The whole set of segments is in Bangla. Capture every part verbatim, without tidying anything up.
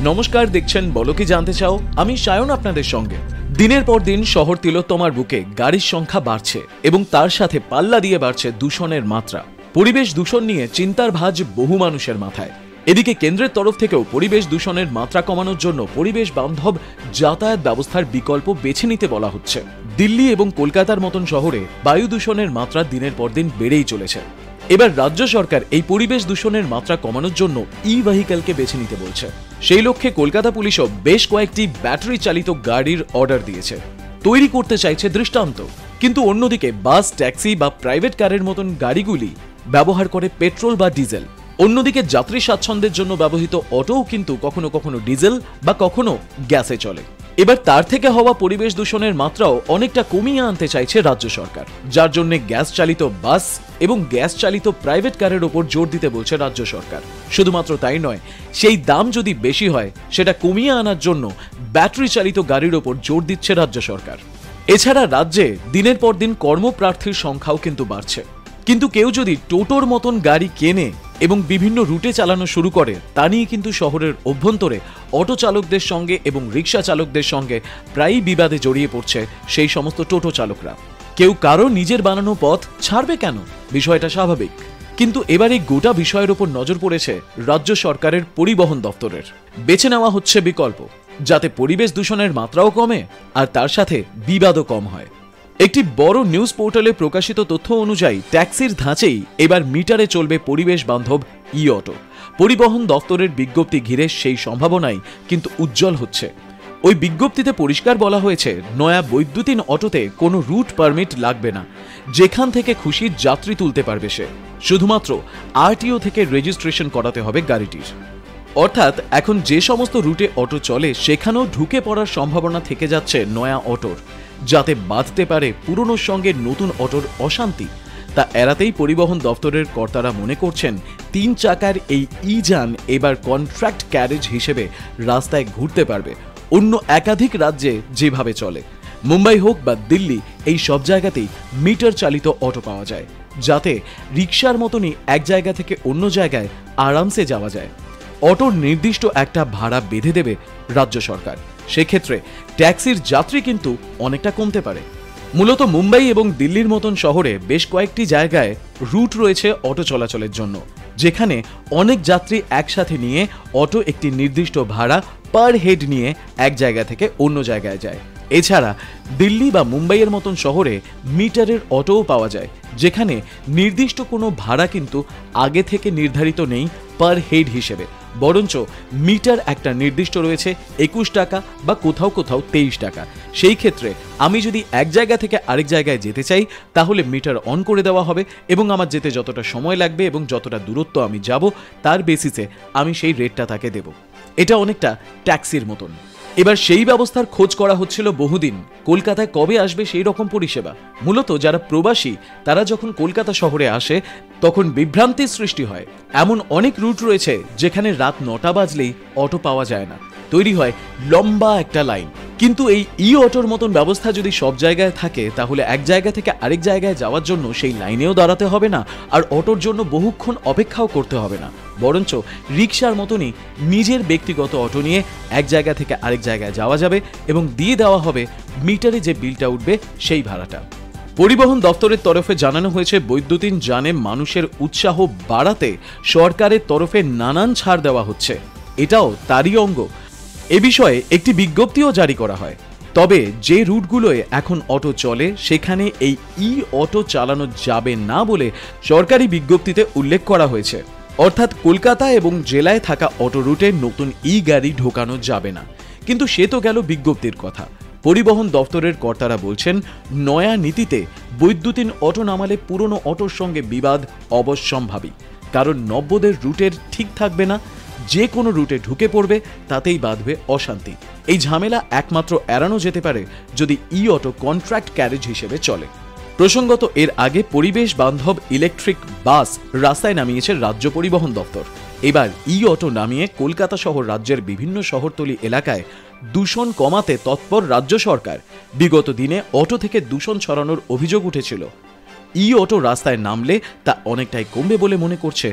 নমস্কার, দেখছেন বলো কি জানতে চাও। আমি সায়ন আপনাদের সঙ্গে। দিনের পর দিন শহর তিলোত্তমার বুকে গাড়ির সংখ্যা বাড়ছে এবং তার সাথে পাল্লা দিয়ে বাড়ছে দূষণের মাত্রা। পরিবেশ দূষণ নিয়ে চিন্তার ভাঁজ বহু মানুষের মাথায়। এদিকে কেন্দ্রের তরফ থেকেও পরিবেশ দূষণের মাত্রা কমানোর জন্য পরিবেশ বান্ধব যাতায়াত ব্যবস্থার বিকল্প বেছে নিতে বলা হচ্ছে। দিল্লি এবং কলকাতার মতন শহরে বায়ু দূষণের মাত্রা দিনের পর দিন বেড়েই চলেছে। এবার রাজ্য সরকার এই পরিবেশ দূষণের মাত্রা কমানোর জন্য ই ভেহিকেলকে বেছে নিতে বলছে। সেই লক্ষ্যে কলকাতা পুলিশও বেশ কয়েকটি ব্যাটারি চালিত গাড়ির অর্ডার দিয়েছে, তৈরি করতে চাইছে দৃষ্টান্ত। কিন্তু অন্যদিকে বাস, ট্যাক্সি বা প্রাইভেট কারের মতন গাড়িগুলি ব্যবহার করে পেট্রোল বা ডিজেল। অন্যদিকে যাত্রী স্বাচ্ছন্দ্যের জন্য ব্যবহৃত অটোও কিন্তু কখনো কখনো ডিজেল বা কখনো গ্যাসে চলে। এবার তার থেকে হওয়া পরিবেশ দূষণের মাত্রাও অনেকটা কমিয়ে আনতে চাইছে রাজ্য সরকার, যার জন্য গ্যাস চালিত বাস এবং গ্যাস চালিত প্রাইভেট কারের ওপর জোর দিতে বলছে রাজ্য সরকার। শুধুমাত্র তাই নয়, সেই দাম যদি বেশি হয় সেটা কমিয়ে আনার জন্য ব্যাটারি চালিত গাড়ির ওপর জোর দিচ্ছে রাজ্য সরকার। এছাড়া রাজ্যে দিনের পর দিন কর্মপ্রার্থীর সংখ্যাও কিন্তু বাড়ছে। কিন্তু কেউ যদি টোটোর মতন গাড়ি কেনে এবং বিভিন্ন রুটে চালানো শুরু করে, তা নিয়ে কিন্তু শহরের অভ্যন্তরে অটো চালকদের সঙ্গে এবং রিক্সা চালকদের সঙ্গে প্রায়ই বিবাদে জড়িয়ে পড়ছে সেই সমস্ত টোটো চালকরা। কেউ কারো নিজের বানানো পথ ছাড়বে কেন, বিষয়টা স্বাভাবিক। কিন্তু এবার এই গোটা বিষয়ের উপর নজর পড়েছে রাজ্য সরকারের পরিবহন দপ্তরের। বেছে নেওয়া হচ্ছে বিকল্প, যাতে পরিবেশ দূষণের মাত্রাও কমে আর তার সাথে বিবাদও কম হয়। একটি বড় নিউজ পোর্টালে প্রকাশিত তথ্য অনুযায়ী ট্যাক্সির ধাঁচেই এবার মিটারে চলবে পরিবেশ বান্ধব ই অটো। পরিবহন দপ্তরের বিজ্ঞপ্তি ঘিরে সেই সম্ভাবনাই কিন্তু উজ্জ্বল হচ্ছে। ওই বিজ্ঞপ্তিতে পরিষ্কার বলা হয়েছে, নয়া বৈদ্যুতিন অটোতে কোনো রুট পারমিট লাগবে না, যেখান থেকে খুশি যাত্রী তুলতে পারবে সে। শুধুমাত্র আরটিও থেকে রেজিস্ট্রেশন করাতে হবে গাড়িটির। অর্থাৎ এখন যে সমস্ত রুটে অটো চলে সেখানেও ঢুকে পড়ার সম্ভাবনা থেকে যাচ্ছে নয়া অটোর, যাতে বাঁধতে পারে পুরনোর সঙ্গে নতুন অটোর অশান্তি। তা এড়াতেই পরিবহন দপ্তরের কর্তারা মনে করছেন, তিন চাকার এই ই যান এবার কন্ট্রাক্ট ক্যারেজ হিসেবে রাস্তায় ঘুরতে পারবে অন্য একাধিক রাজ্যে যেভাবে চলে। মুম্বাই হোক বা দিল্লি, এই সব জায়গাতেই মিটার চালিত অটো পাওয়া যায়, যাতে রিক্সার মতনই এক জায়গা থেকে অন্য জায়গায় আরামসে যাওয়া যায়। অটোর নির্দিষ্ট একটা ভাড়া বেঁধে দেবে রাজ্য সরকার। সেক্ষেত্রে ট্যাক্সির যাত্রী কিন্তু অনেকটা কমতে পারে। মূলত মুম্বাই এবং দিল্লির মতন শহরে বেশ কয়েকটি জায়গায় রুট রয়েছে অটো চলাচলের জন্য, যেখানে অনেক যাত্রী একসাথে নিয়ে অটো একটি নির্দিষ্ট ভাড়া পার হেড নিয়ে এক জায়গা থেকে অন্য জায়গায় যায়। এছাড়া দিল্লি বা মুম্বাইয়ের মতন শহরে মিটারের অটোও পাওয়া যায়, যেখানে নির্দিষ্ট কোনো ভাড়া কিন্তু আগে থেকে নির্ধারিত নেই পার হেড হিসেবে, বরঞ্চ মিটার একটা নির্দিষ্ট রয়েছে একুশ টাকা বা কোথাও কোথাও তেইশ টাকা। সেই ক্ষেত্রে আমি যদি এক জায়গা থেকে আরেক জায়গায় যেতে চাই, তাহলে মিটার অন করে দেওয়া হবে এবং আমার যেতে যতটা সময় লাগবে এবং যতটা দূরত্ব আমি যাব তার বেসিসে আমি সেই রেটটা তাকে দেব। এটা অনেকটা ট্যাক্সির মতন। এবার সেই ব্যবস্থার খোঁজ করা হচ্ছিল বহুদিন। কলকাতায় কবে আসবে সেই রকম পরিষেবা? মূলত যারা প্রবাসী তারা যখন কলকাতা শহরে আসে তখন বিভ্রান্তির সৃষ্টি হয়। এমন অনেক রুট রয়েছে যেখানে রাত নটা বাজলেই অটো পাওয়া যায় না, তৈরি হয় লম্বা একটা লাইন। কিন্তু এই ই অটোর মতন ব্যবস্থা যদি সব জায়গায় থাকে, তাহলে এক জায়গা থেকে আরেক জায়গায় যাওয়ার জন্য সেই লাইনেও দাঁড়াতে হবে না, আর অটোর জন্য বহুক্ষণ অপেক্ষাও করতে হবে না। বরঞ্চ রিক্সার মতনই নিজের ব্যক্তিগত অটো নিয়ে এক জায়গা থেকে আরেক জায়গায় যাওয়া যাবে এবং দিয়ে দেওয়া হবে মিটারে যে বিলটা উঠবে সেই ভাড়াটা। পরিবহন দপ্তরের তরফে জানানো হয়েছে, বৈদ্যুতিন যানে মানুষের উৎসাহ বাড়াতে সরকারের তরফে নানান ছাড় দেওয়া হচ্ছে। এটাও তারই অঙ্গ। এ বিষয়ে একটি বিজ্ঞপ্তিও জারি করা হয়। তবে যে রুটগুলোয় এখন অটো চলে সেখানে এই ই অটো চালানো যাবে না বলে সরকারি বিজ্ঞপ্তিতে উল্লেখ করা হয়েছে। অর্থাৎ কলকাতা এবং জেলায় থাকা অটো রুটে নতুন ই গাড়ি ঢোকানো যাবে না। কিন্তু সে তো গেল বিজ্ঞপ্তির কথা। পরিবহন দপ্তরের কর্তারা বলছেন, নয়া নীতিতে বৈদ্যুতিন অটো নামালে পুরনো অটোর সঙ্গে বিবাদ অবশ্যম্ভাবী, কারণ নব্যদের রুটের ঠিক থাকবে না, যে কোনো রুটে ঢুকে পড়বে, তাতেই বাঁধবে অশান্তি। এই ঝামেলা একমাত্র এড়ানো যেতে পারে যদি ই অটো কন্ট্রাক্ট ক্যারেজ হিসেবে চলে। প্রসঙ্গত, এর আগে পরিবেশ বান্ধব ইলেকট্রিক বাস রাস্তায় নামিয়েছে রাজ্য পরিবহন দপ্তর। এবার ই অটো নামিয়ে কলকাতা সহ রাজ্যের বিভিন্ন শহরতলি এলাকায় দূষণ কমাতে তৎপর রাজ্য সরকার। বিগত দিনে অটো থেকে দূষণ ছড়ানোর অভিযোগ উঠেছিল। ই অটো রাস্তায় নামলে তা অনেকটাই কমবে বলে মনে করছে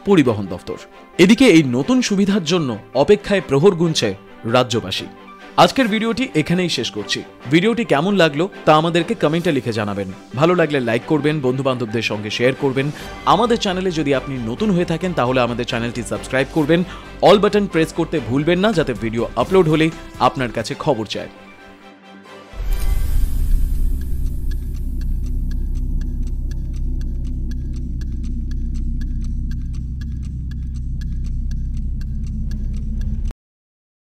পরিবহন দফতর। এদিকে এই নতুন সুবিধার জন্য অপেক্ষায় প্রহর গুনছে রাজ্যবাসী। আজকের ভিডিওটি এখানেই শেষ করছি। ভিডিওটি কেমন লাগলো তা আমাদেরকে কমেন্টে লিখে জানাবেন। ভালো লাগলে লাইক করবেন, বন্ধু বান্ধবদের সঙ্গে শেয়ার করবেন। আমাদের চ্যানেলে যদি আপনি নতুন হয়ে থাকেন তাহলে আমাদের চ্যানেলটি সাবস্ক্রাইব করবেন। অল বাটন প্রেস করতে ভুলবেন না, যাতে ভিডিও আপলোড হলেই আপনার কাছে খবর যায়।